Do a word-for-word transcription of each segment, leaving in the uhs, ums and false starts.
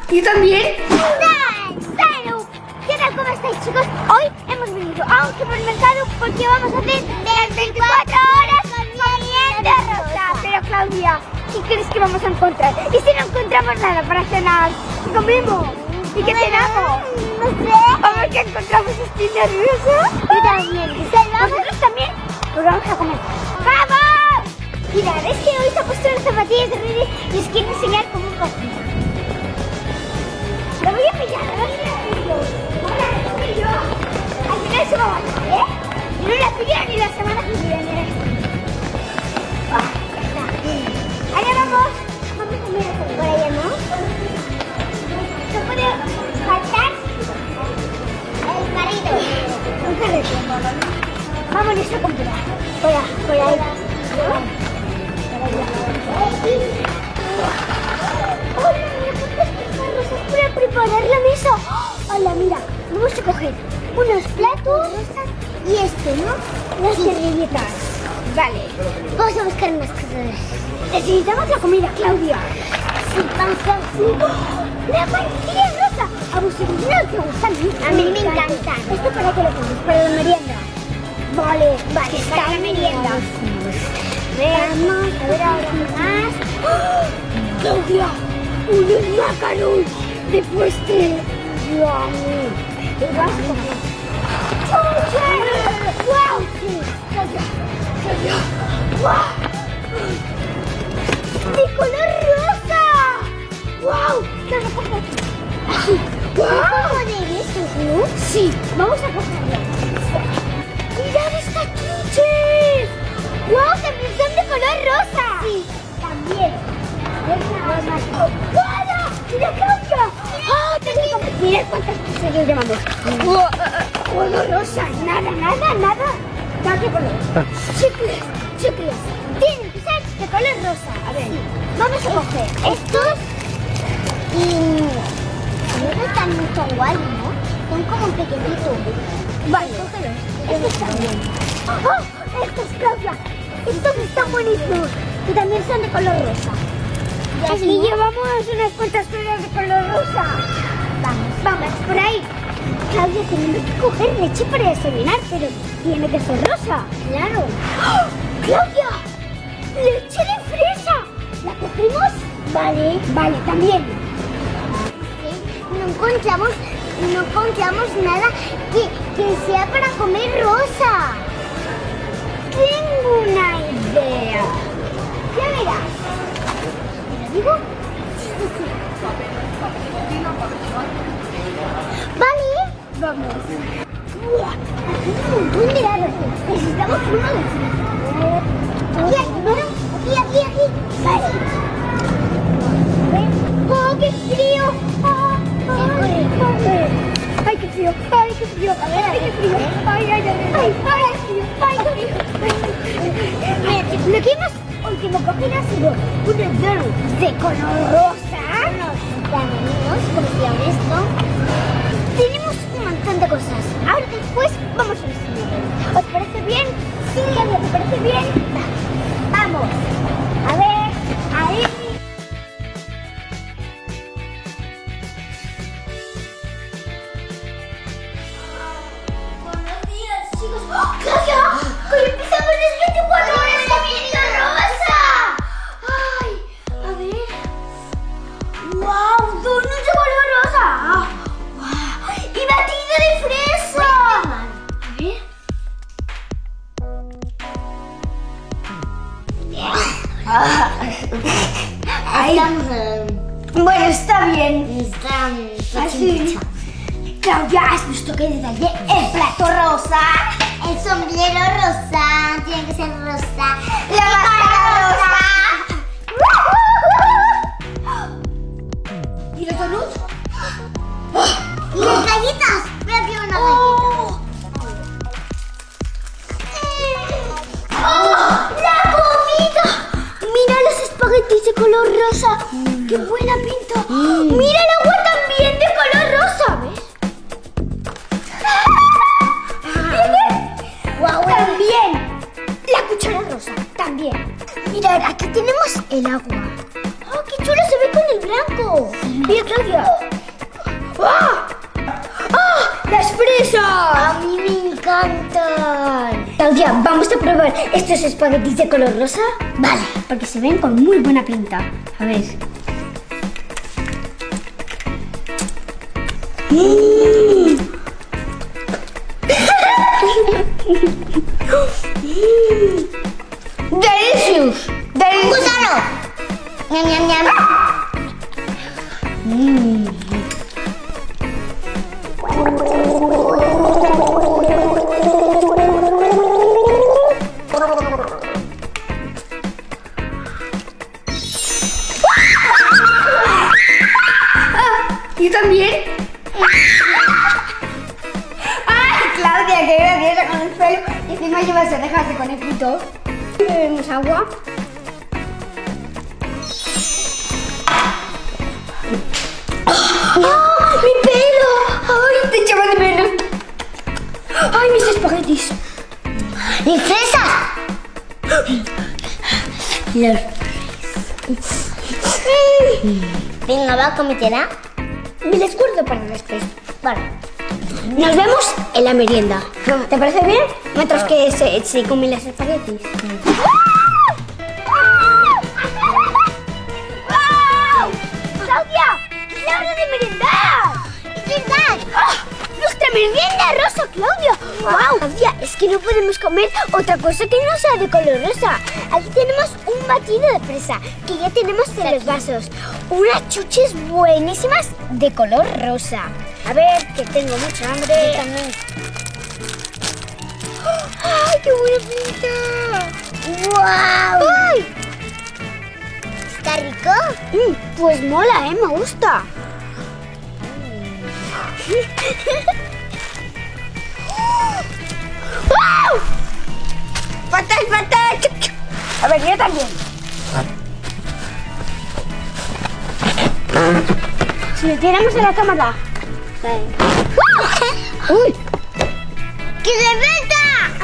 ¿Yo también? ¡Salud! ¿Qué tal? ¿Cómo estáis, chicos? Hoy hemos venido a un supermercado porque vamos a hacer las veinticuatro horas comiendo rosa. Pero Claudia, ¿qué crees que vamos a encontrar? ¿Y si no encontramos nada para cenar? ¿Qué comemos? ¿Y qué cenamos? No sé. A ver qué encontramos. Estoy nerviosa. Yo también. ¿Vosotros también? Pues vamos a comer. ¡Vamos! Mirad, es que hoy se ha puesto las zapatillas de Riri y os quiero enseñar cómo cocina. Lo voy a pillar, lo voy a pillar. Ahora lo pillo. Al final se va a matar, ¿eh? Y no la pillo ni la semana que viene. Ah, ya está. Allá vamos. Vamos a mirar por allá, ¿no? No puede faltar el carrito. Un carrito. Vámonos a comprar. Por ahí, por ahí. Hola, mira cuántas rosas para preparar la mesa. Hola, mira, vamos a coger unos platos y esto, ¿no? Las servilletas. Vale. Vamos a buscar unas cosas. Necesitamos la comida, Claudia. Sí, vamos a ver. La pantilla rosa. A vosotros no te gustan. A mí me encantan. ¿Esto para qué lo pones? Para la merienda. Vale, vale, para la merienda. Vamos a ver ahora más. ¡Oh! Claudia, unos macarons de postre. ¡Yummy! ¿Qué vas a comer? ¡Chuche! ¡Wow! Claudia, Claudia. ¡Wow! ¡De color rosa! ¡Wow! Claudia, coge aquí. ¡Wow! ¿De esos, no? Sí, vamos a cogerlo. ¡Mirad estas chuches! ¡Wow! ¡También son de color rosa! Sí, también. ¡Hola! ¡Mira, Claudia! ¡Ah! ¡Mira cuántas cosas yo llamamos! ¡Color rosa! ¡Nada, nada, nada! ¡Nada de color! ¡Chicles! ¡Chicles! Tienen que ser de color rosa. A ver, sí. Vamos a coger estos y... no están mucho igual, ¿no? Son como pequeñitos. Vale, cógelos. Estos también. ¡Oh! Estos, Claudia. Estos están buenísimos. Y también son de color rosa. Y aquí llevamos unas cuantas flores de color rosa. Vamos, vamos, por ahí. Claudia, tenemos que coger leche para desayunar, pero tiene que ser rosa. Claro. ¡Oh! ¡Claudia! ¡Leche de fresa! ¿La cogemos? Vale, vale, también. No encontramos, no encontramos nada que, que sea para comer rosa. Tengo una idea. Ya verás. ¿Te lo digo? Sí, sí, sí. Vale. Vamos. ¡Buah! Aquí hay un montón de helados. Necesitamos uno de estos. Aquí hay, ¿no? Aquí, aquí, aquí. Vale. ¡Oh, qué frío! ¡Ah! ¡Ay, ay! ¡Ay, qué frío! ¡Ay, qué frío! A ver, ¡ay, qué frío! ¡Ay, ay, ay! ¡Ay, ay, frío! ¡Ay, frío! Mira, chicos, lo que hemos último cogido ha sido unos donuts de color rosa. Unos caramelos, como se llama esto. Tenemos un montón de cosas. Ahora después vamos a enseñarles. ¿Os parece bien? Sí, Claudia, ¿te parece bien? Vamos. A ver, ahí. ¡Claudia! ¡Hoy empezamos las veinticuatro horas comiendo rosa! ¡Ay! A ver... ¡Wow! ¡Donuts de color rosa! ¡Wow! ¡Y batido de fresa! A ver... Ahí. Bueno, está bien. Está... Así. Claudia, ¿has visto qué detalle? El plato rosa. El sombrero rosa. Tiene que ser rosa. La máscara rosa. ¿Y los donuts? ¿Y las galletas? Mira que una galleta. ¡Oh! ¡La comida! Mira los espaguetis de color rosa. Mm. ¡Qué buena pinta! Mm. ¡Mira el agua también de color rosa! ¿Ves? ¡Wow! También la cuchara rosa, también. Mirad, aquí tenemos el agua. ¡Oh, qué chulo se ve con el blanco. Mira, Claudia. ¡Ah! ¡Ah! ¡Las fresas! A mí me encantan. Claudia, vamos a probar estos espaguetis de color rosa. Vale. Porque se ven con muy buena pinta. A ver. Mm. Delicious. ¡Un gusano! ¡Ñam, ñam, ñam! Mm. ¿Y también? ¡Ay, Claudia, qué graciosa con el pelo! Y encima llevas orejas de conejito. Bebemos agua. ¡Ah! ¡Mi pelo! ¡Ay, te echaba de menos! ¡Ay, mis espaguetis! ¡Y fresas! Los... Venga, va, cómetela. Me les guardo para después. Vale. Nos vemos en la merienda. ¿Te parece bien? Mientras que se, se comen los espaguetis. ¡Wow! ¡Claudia! ¡Es la hora de merendar! ¡Es verdad! ¡Ah! ¡Nuestra merienda rosa, Claudia! ¡Wow! Claudia, es que no podemos comer otra cosa que no sea de color rosa. Aquí tenemos un batido de fresa que ya tenemos en los vasos. Unas chuches buenísimas de color rosa. A ver, que tengo mucha hambre. Yo también. ¡Ay, qué buena pinta! ¡Guau! ¡Ay! ¿Está rico? Mm, pues mola, ¿eh? Me gusta. ¡Wow! ¡Fatal, fatal! A ver, yo también. Si le tiramos a la cámara. Vale. ¡Uy! ¡Que se meta!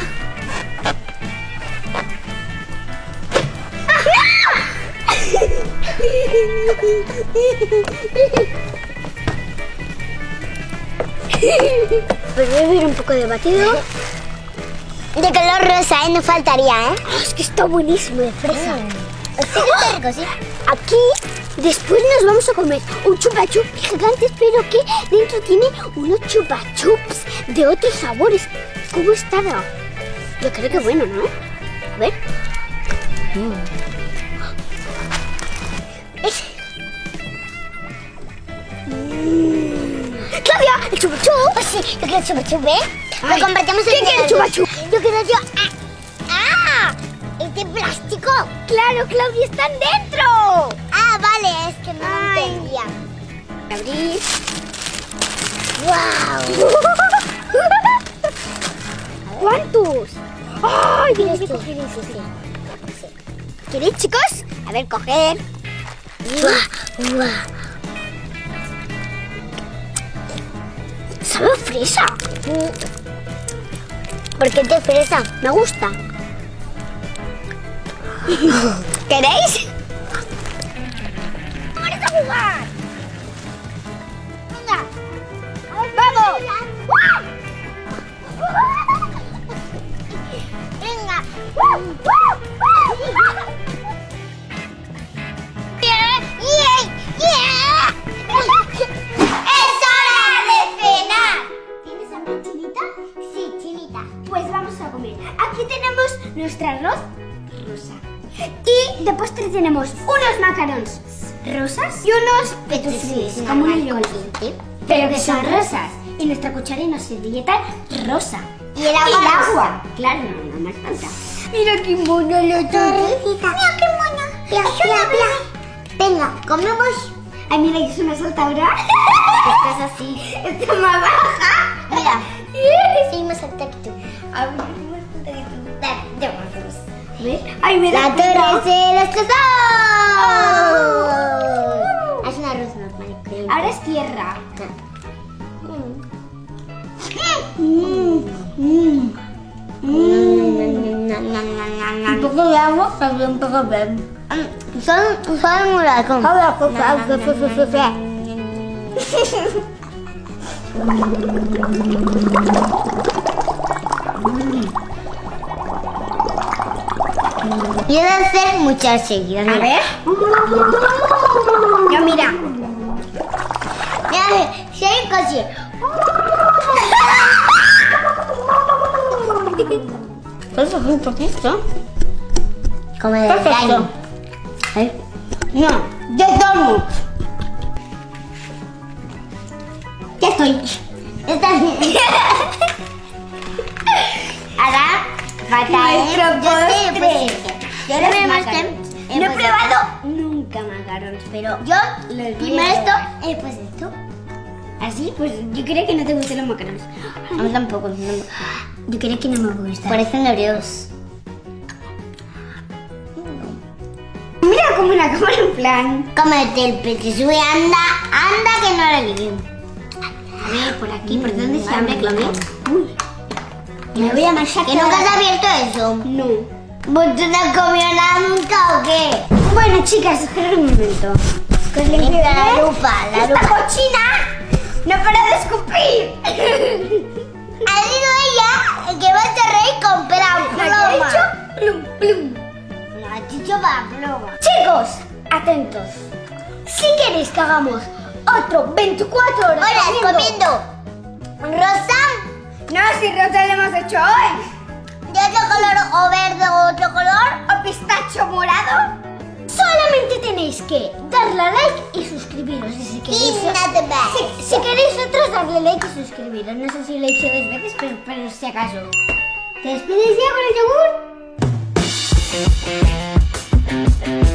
Pues voy a beber un poco de batido. De color rosa, ¿eh? No faltaría, ¿eh? Oh, es que está buenísimo de fresa. Sí que está rico, sí. Aquí después nos vamos a comer un chupa chup gigante, pero que dentro tiene unos chupa chups de otros sabores. ¿Cómo estará? Yo creo que bueno, ¿no? A ver. Mm. Es... Mm. ¡Claudia! ¡El chupa chup! Pues sí, yo quiero chupa chup, ¿eh? Ay, Lo compartimos ¿quién quiere chupa chup? Yo quiero yo. ¡Ah! ¡Ah! ¿Es de plástico? ¡Claro, Claudia! ¡Están dentro! Ah, vale, es que no lo Ay. entendía. Abrir. ¡Guau! ¿Cuántos? ¡Ay! Tienes que Este. coger ese. Sí. ¿Queréis, chicos? A ver, coger. ¡Guau! ¡Guau! ¿Sabe a fresa? ¿Por qué te fresa? Me gusta. ¿Queréis? ¡Vamos a jugar! Venga. ¡Vamos! Venga. ¡Yeah! ¡Yeah! ¡Yeah! ¡Es hora de cenar! ¿Tienes hambre, Chinita? Sí, Chinita. Pues vamos a comer. Aquí tenemos nuestro arroz rosa. Y de postre tenemos unos macarons rosas y unos petusines, como un hilo, pero que son rosas. Y nuestra cuchara y nuestra servilleta rosa. Y el agua rosa. agua. Claro, no, no más falta. Mira qué mono lo Torrecita. Mira qué mona. Bla, bla, bla. Venga, comemos. Ay, mira que es una saltadora. Estás así. Está más baja. Mira. Seguimos al tacto. A ver, más falta que tú. Dale, ya vamos. ¿Ves? Ay, me da La pena. torre se desplazó. Oh. Es un arroz normal, creo. Ahora es tierra. Mm. Mm, mm. Mm. Un poco de agua, también un poco de... Son, son un ratón. Ahora, pues, pues, pues, pues, pues. Y he de hacer muchas seguidas. A ver. No, mira. Mira, si hay casi. Eso es un poquito. Como de Perfecto. daño. ¿Eh? No, de donut. Ya estoy. Estás bien. Ahora, falta Nuestro el postre. Yo Los le voy a macarons. mostrar. No he probado nunca macarons, pero Yo, los voy a primero esto, probar. y después esto. Así, pues yo creo que no te gustan los macarons. A mí tampoco. No, Yo creo que no me gustan. parecen Oreos. Mira como una cámara en plan. Cómete el pete, sube, anda, anda que no lo limpio. A ver, por aquí, ¿por dónde se abre, Chloe? Uy. Me voy a machacar. ¿Que nunca has abierto eso? No. ¿Vos tú no has comido nada nunca o qué? Bueno, chicas, esperad un momento. Que os limpio Esta la bien. lupa, la ¡Esta lupa. cochina! ¡No para de escupir! Ha sido ella que va a ser rey con pera ¿Qué ha pluma. dicho? Plum, plum. No, ha dicho para pluma. Chicos, atentos. Si queréis que hagamos otro veinticuatro horas Hola, comiendo. Rosa, No, si Rosa lo hemos hecho hoy. de otro color o verde o otro color. O pistacho morado. Solamente tenéis que darle a like y suscribiros. Y si Y queréis, nada más. si, si queréis otros, darle like y suscribiros. No sé si lo he hecho dos veces, pero, pero si acaso. ¿Te despides ya con el yogur?